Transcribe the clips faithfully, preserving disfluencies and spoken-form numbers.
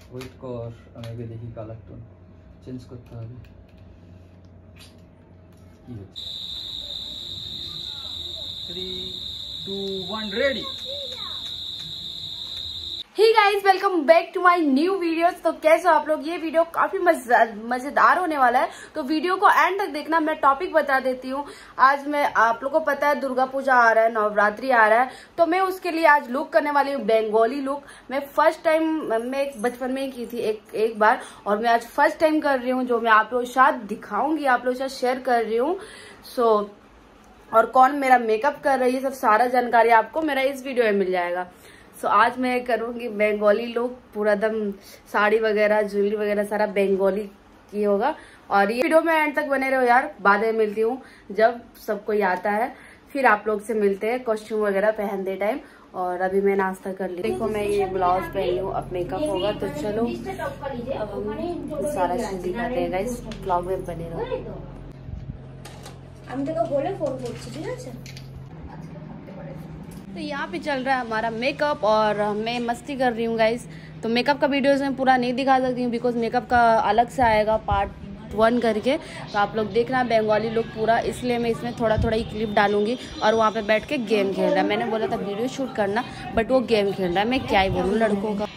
Wait কর, আমি আগে দেখি কালার টোন চেঞ্জ করতে হবে। কি হচ্ছে? Three two one ready. Hey guys, welcome back to my new videos। तो कैसे हो आप लोग? ये वीडियो काफी मजेदार होने वाला है, तो वीडियो को एंड तक देखना। मैं टॉपिक बता देती हूँ। आज मैं आप लोगों को पता है दुर्गा पूजा आ रहा है, नवरात्रि आ रहा है, तो मैं उसके लिए आज लुक करने वाली हूँ बंगाली लुक। मैं फर्स्ट टाइम मैं एक बचपन में ही की थी एक एक बार, और मैं आज फर्स्ट टाइम कर रही हूँ, जो मैं आप लोगों के साथ दिखाऊंगी, आप लोगों के साथ शेयर कर रही हूँ। सो और कौन मेरा मेकअप कर रही है, सब सारा जानकारी आपको मेरा इस वीडियो में मिल जाएगा। सो so, आज मैं करूंगी बंगाली लुक, पूरा दम साड़ी वगैरह ज्वेलरी वगैरह सारा बंगाली की होगा। और ये वीडियो में एंड तक बने रहो यार। बाद में मिलती हूँ जब सब कोई आता है, फिर आप लोग से मिलते हैं कॉस्ट्यूम वगैरह पहनते टाइम। और अभी मैं नाश्ता कर ली। देखो मैं ये ब्लाउज पहनी हूँ, अब मेकअप होगा, तो चलो अब हम सारा चीज दिखाते हैं गाइस। ब्लॉग में बने रहो। तो यहाँ पे चल रहा है हमारा मेकअप और मैं मस्ती कर रही हूँ गाइस। तो मेकअप का वीडियोस में पूरा नहीं दिखा सकती हूँ, बिकॉज मेकअप का अलग से आएगा पार्ट वन करके। तो आप लोग देखना बंगाली लुक पूरा, इसलिए मैं इसमें थोड़ा थोड़ा ही क्लिप डालूंगी। और वहाँ पे बैठ के गेम खेल रहा है। मैंने बोला था वीडियो शूट करना, बट वो गेम खेल रहा है। मैं क्या ही बोलूँ लड़कों का।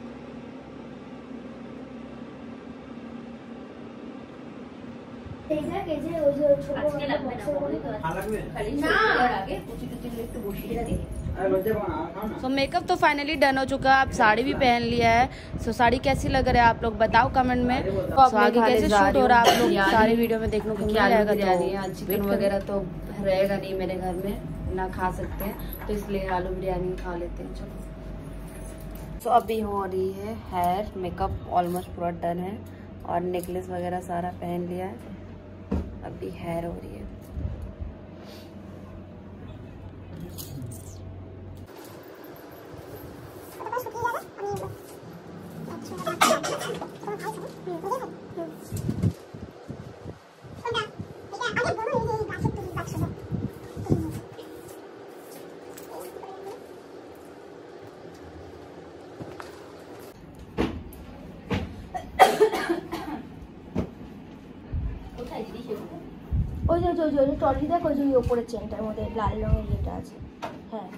Thank দেখ এই যে ওই যে ছোট বড় বক্সের মধ্যে না আগে কুচি কুচি একটু বসিয়ে দে। सो मेकअप तो फाइनली डन हो चुका है। आप साड़ी भी पहन लिया है। सो साड़ी कैसी लग रहा है आप लोग बताओ कमेंट में। सो आगे कैसे शूट हो रहा है आप लोग सारी वीडियो में देखने को मिल जाएगा। तो चिकन वगैरह तो रहेगा नहीं मेरे घर में, ना खा सकते हैं, तो इसलिए आलू बिरयानी खा लेते हैं। चलो सो अभी हो रही है हेयर मेकअप, ऑलमोस्ट पूरा डन है और नेकलेस वगैरह सारा पहन लिया है। अभी हेयर हो रही है। ওই যে ওই যে টলি দেখ ওই যে উপরের চেনটার মধ্যে লাল রঙের যেটা আছে। হ্যাঁ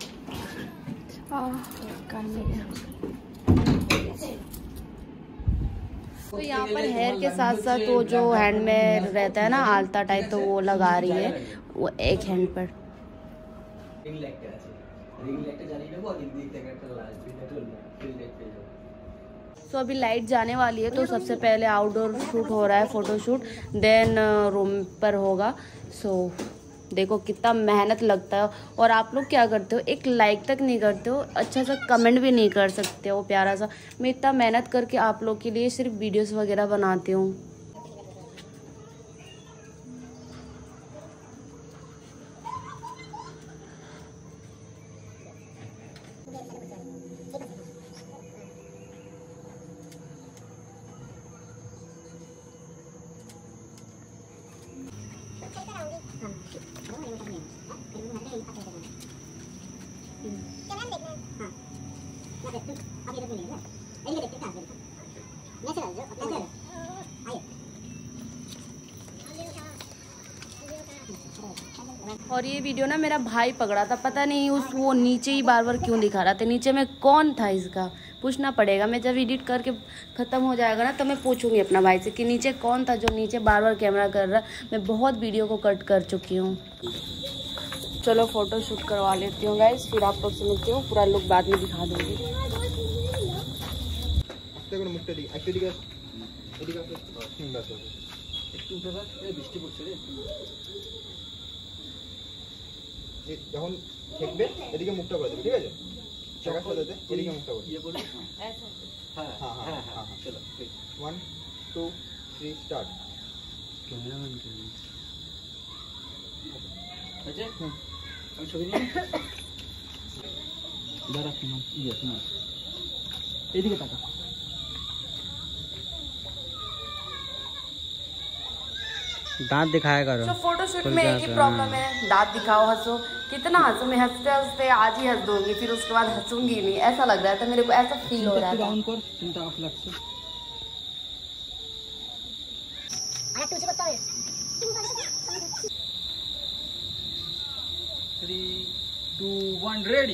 तो यहाँ पर हेयर के साथ साथ वो जो हैंड में रहता है ना आलता टाइप, तो वो लगा रही है वो एक हैंड पर। तो अभी लाइट जाने वाली है, तो सबसे पहले आउटडोर शूट हो रहा है, फोटो शूट, देन रूम पर होगा। सो देखो कितना मेहनत लगता है। और आप लोग क्या करते हो, एक लाइक तक नहीं करते हो, अच्छा सा कमेंट भी नहीं कर सकते हो प्यारा सा। मैं इतना मेहनत करके आप लोग के लिए सिर्फ वीडियोस वगैरह बनाती हूँ। और ये वीडियो ना मेरा भाई पकड़ा था, पता नहीं उस वो नीचे ही बार बार क्यों दिखा रहा था। नीचे में कौन था इसका पूछना पड़ेगा। मैं जब एडिट करके ख़त्म हो जाएगा ना तो मैं पूछूंगी अपना भाई से कि नीचे कौन था जो नीचे बार बार कैमरा कर रहा। मैं बहुत वीडियो को कट कर चुकी हूँ। चलो फ़ोटो शूट करवा लेती हूँ गाइस, फिर आप लोग से मिलती हूँ। पूरा लुक बाद में दिखा दूँगी। যখন দেখবে এদিকে মুখটা করে দেবে, ঠিক আছে? চাকা সাজাতে এদিকে মুখটা করে ইয়ে করবে। হ্যাঁ হ্যাঁ হ্যাঁ হ্যাঁ চলো one two three start. Cameraman কে আছে? হুম আমি ছবি নিয়ে দাঁড়া তোমার ইয়ে তোমার এদিকে তাকা। दांत दिखाया करो। तो फोटोशूट में एक ही प्रॉब्लम है, दांत दिखाओ, हंसो। कितना हंसो, मैं हंसते हंसते आज ही हंस दूंगी, फिर उसके बाद हंसूंगी नहीं, ऐसा लग रहा था मेरे को, ऐसा फील हो रहा था। Three two one ready.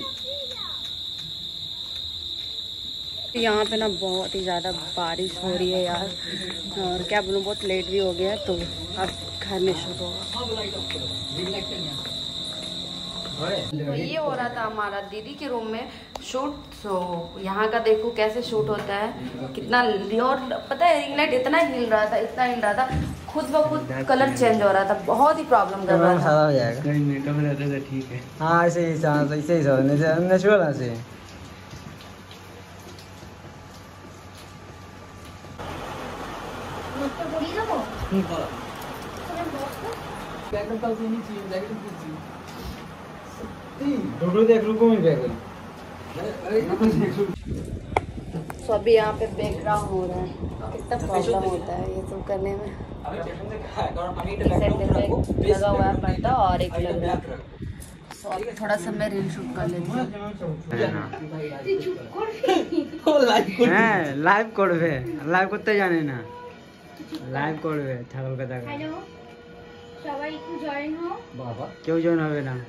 यहाँ पे ना बहुत ही ज़्यादा बारिश हो रही है यार, और क्या बोलूँ बहुत लेट भी हो गया है, तो अब घर में शूट होगा। तो ये हो रहा था हमारा दीदी के रूम में शूट। सो यहाँ का देखो कैसे शूट होता है, कितना। और पता है रिंग लाइट इतना हिल रहा था, इतना हिल रहा था, खुद ब खुद कलर चेंज हो रहा था, बहुत ही प्रॉब्लम कर रहा था। हो जाएगा कहीं मेकअप में रहते थे, ठीक है। हाँ ऐसे ही ऐसे ही नेचुरल ऐसे। तो अभी यहाँ पे बैकग्राउंड हो रहा है, कितना प्रॉब्लम होता है ये सब करने में। लगा हुआ है पर्दा और एक लग रहा है। तो अभी थोड़ा सा मैं रील शूट कर लेती हूँ। হ্যাঁ লাইভ করবে, লাইভ করতে জানে না, লাইভ করবে ছাগল কথা। হ্যালো সবাই একটু জয়েন হও। বাবা কেউ জয়েন হবে না।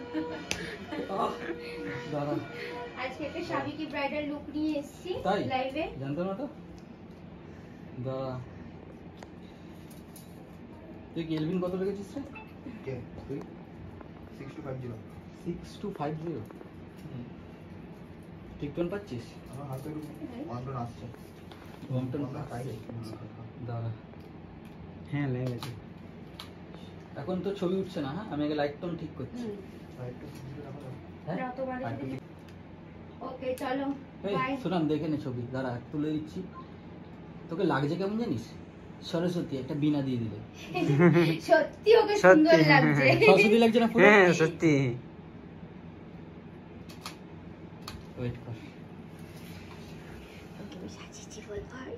দাঁড়া আজকে একটা শাবি কি ব্রাইডাল লুক নিয়ে এসেছি লাইভে, জানতো না তো। দাঁড়া তুই কি এলভিন কত রেখেছিস রে? কে তুই six two five zero six two five zero ঠিক টোন পাচ্ছিস? আমার হাতে ওয়ান আসছে ওয়ান টোন আমরা পাইছি। দাঁড়া হ্যাঁ লেগে গেছে। এখন তো ছবি উঠছে না। হ্যাঁ আমি আগে লাইট টোন ঠিক করছি। হ্যাঁ ওকে চলো এই বাই। শোনাম দেখে নে ছবি। দাঁড়া তুলে দিচ্ছি। তোকে লাগছে কেমন জানিস? সরস্বতী একটা বিনা দিয়ে দিলে। সত্যি ওকে সুন্দর সত্যি। লাগছে। সরস্বতী লাগছে না পুরো? হ্যাঁ সত্যি। ওয়েট কর। সাজিয়েছি বল ভাই।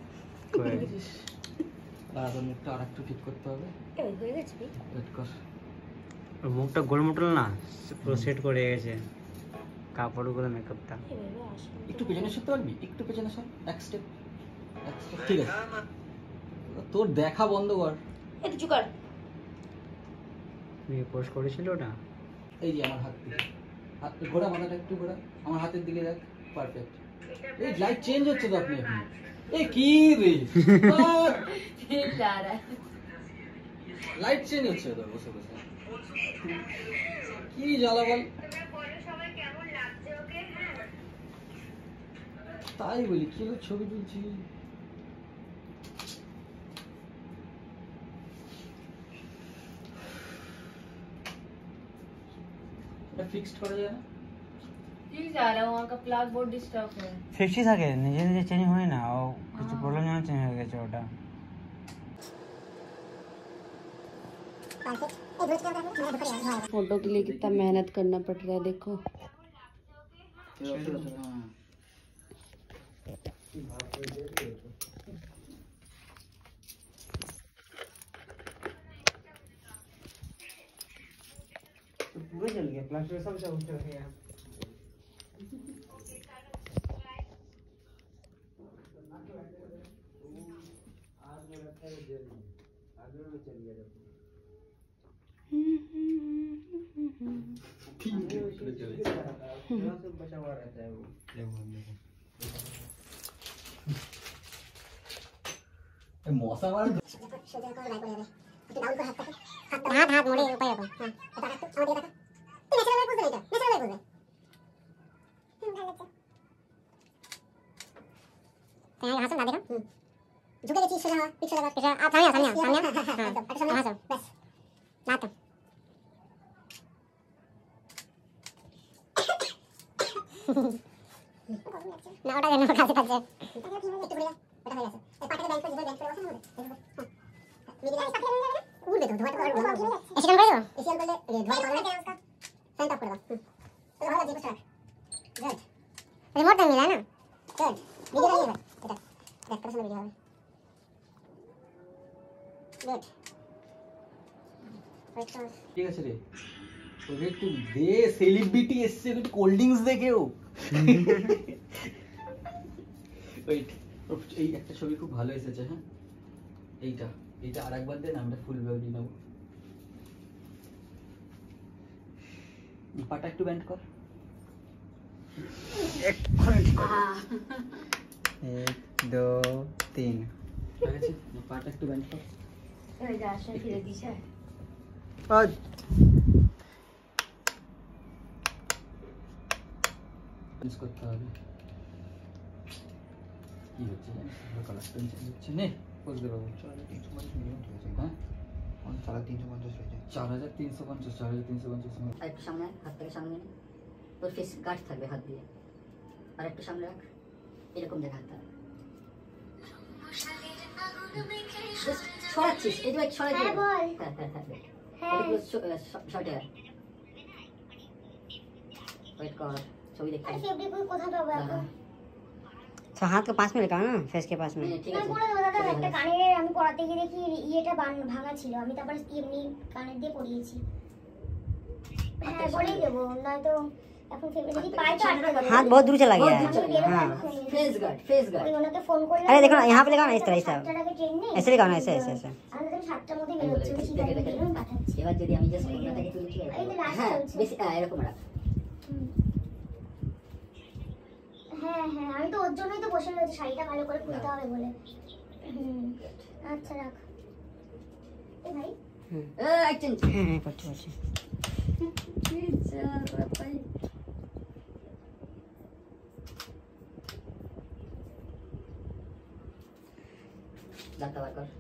দাঁড়া তোর মুখটা আর একটু ঠিক করতে হবে। এই হয়ে গেছে রে। ওয়েট কর। ওর মুখটা গোলমোটল না, পুরো সেট করে গেছে কাপড়গুলো, মেকআপটা। এভাবে আসলে একটু পেছনে সরতে পারবি? একটু পেছনে সর, এক স্টেপ এক স্টেপ। ঠিক আছে, তোর দেখা বন্ধ কর। এই কিছু কর। তুই পোস্ট করেছিল ওটা? এই যে আমার হাত দিকে হাত ঘোরা, মাথাটা একটু ঘোরা, আমার হাতের দিকে দেখ। পারফেক্ট। এই লাইট চেঞ্জ হচ্ছে তো আপনি আপনি এই কি রে লাইট চেঞ্জ হচ্ছে তো বসে বসে কি জ্বালা বল। তাই বলি কি হলো, ছবি তুলছি। এটা ফিক্সড করা যায় না? ठीक जा रहा है वहाँ का प्लग बहुत डिस्टर्ब है। ফিক্সই থাকে, নিজে নিজে চেঞ্জ হয় না, ও কিছু প্রবলেম যেন চেঞ্জ হয়ে গেছে ওটা। फोटो के लिए कितना मेहनत करना पड़ रहा है देखो। पूरा जल गया, प्लास्टर सब सब उठ गया। आज में रखा है जेल में, आगे में चल गया जब सब बचा हुआ रहता है वो। মশা মার হাত হাত মোড়ে উপায় হবে। হ্যাঁ এটা রাখ, আমার দিকে রাখ। তুই ন্যাচারাল ভাবে বুঝবে এটা, ন্যাচারাল ভাবে বুঝবে। হুম ভালো লাগছে। তাই হাসো না দেখো। হুম ঝুঁকে গেছিস সোজা হওয়া, পিছনে যাবা, পিছনে আ সামনে সামনে সামনে। হ্যাঁ একটা সামনে হাসো বাস। না তো না ওটা যেন কাছে কাছে একটু ঘুরে যা, ওটা হয়ে গেছে। এই পাটাকে ব্যাংক করে দিবে, ব্যাংক করে বসা হবে। মিডিলে এই পাটাকে উড়বে উড়বে তো, ধোয়াটা করে উড়বে। এসিয়ান করে দাও, এসিয়ান করলে ধোয়া করে দাও, ফ্যান অফ করে দাও। হুম তো ভালো লাগছে পোস্টার। গুড রিমোট টাইম মিলা না। গুড ভিডিও দিয়ে এটা দেখ করে ভিডিও হবে। গুড ঠিক আছে রে, তোকে একটু দে, সেলিব্রিটি এসছে, একটু কোল্ড ড্রিঙ্কস দে কেউ। ওয়েট, এই একটা ছবি খুব ভালো এসেছে। হ্যাঁ এইটা এইটা আরেকবার দে না, আমরা ফুল বডি নেব। পাটা একটু ব্যান্ড কর। एक दो तीन। ঠিক আছে, পাটা একটু ব্যান্ড কর। এই যা আসে ফিরে দিছে। और চেঞ্জ করতে হবে। কি হচ্ছে জানিস, কালার চেঞ্জ হচ্ছে। নে পোজ দে বাবু। চার হাজার তিনশো পঞ্চাশ মিলিয়ন ঠিক আছে। হ্যাঁ চার হাজার তিনশো পঞ্চাশ হয়েছে। চার হাজার তিনশো পঞ্চাশ চার হাজার তিনশো পঞ্চাশ আর একটু সামনে হাত থেকে সামনে নে, তোর ফেস গার্ড থাকবে হাত দিয়ে, আর একটু সামনে রাখ, এরকম দেখা হাতটা Just ছড়াচ্ছিস, এই যে ছড়াই হ্যাঁ বল। হ্যাঁ হ্যাঁ হ্যাঁ হ্যাঁ শর্টে ওয়েট কর, ছবি দেখতে আরে ফেব্রিক কোথায় পাবো এখন? अच्छा हाथ के पास में लगाओ ना, फेस के पास में। ঠিক আমি আছে বলে দেবো দাদা, একটা কানের আমি পরাতে গিয়ে দেখি ইয়েটা বান- ভাঙা ছিল, আমি তারপর এমনি কানের দিয়ে পরিয়েছি। হ্যাঁ বলেই দেবো, নয়তো এখন ফেব্রিক যদি পাই তো আটকে দেবো। हाथ बहुत दूर चला गया बहुत दूर चला है। गया। हाँ ফেস গার্ড ফেস গার্ড ওই ওনাকে ফোন করলাম। अरे देखो ना, यहाँ पे लगाओ ना, इस तरह इस तरह সাতটার আগে ট্রেন নেই। ऐसे लगाओ ना, ऐसे ऐसे ऐसे। আমি তো সাতটার মধ্যে বেরোচ্ছি, আমি সিধা বেরিয়ে পাঠাচ্ছি। এবার যদি আমি জাস্ট কোনটাকে তুলি কি এই তো last হ্যাঁ চলছে। বেশি হ্যাঁ, এরকম রাখ। হুম। হ্যাঁ হ্যাঁ আমি তো ওর জন্যই তো বসে রয়েছি, শাড়িটা ভালো করে খুলতে হবে বলে। হুম আচ্ছা রাখ। एक्शन হ্যাঁ হ্যাঁ করছি করছি दांत বার কর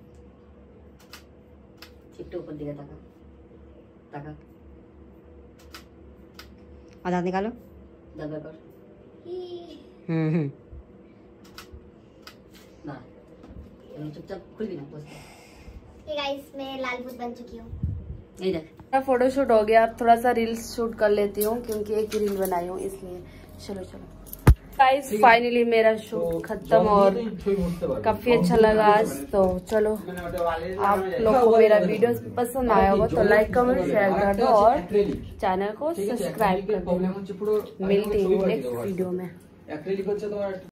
একটু উপর দিকে তাকা তাকা और दांत निकालो दांत বার কর हम्म हम्म ना तुम चुपचाप खुल भी ना बस हे गाइस मैं लाल भूत बन चुकी हूँ। यही देख मेरा फोटोशूट हो गया। अब थोड़ा सा रील्स शूट कर लेती हूँ क्योंकि एक ही रील बनाई हूँ इसलिए। चलो चलो गाइस फाइनली मेरा शूट खत्म और काफी अच्छा लगा आज। तो चलो आप लोग को मेरा वीडियो पसंद आया होगा तो लाइक कमेंट शेयर कर दो और चैनल को सब्सक्राइब कर दो। मिलती हूँ नेक्स्ट वीडियो में।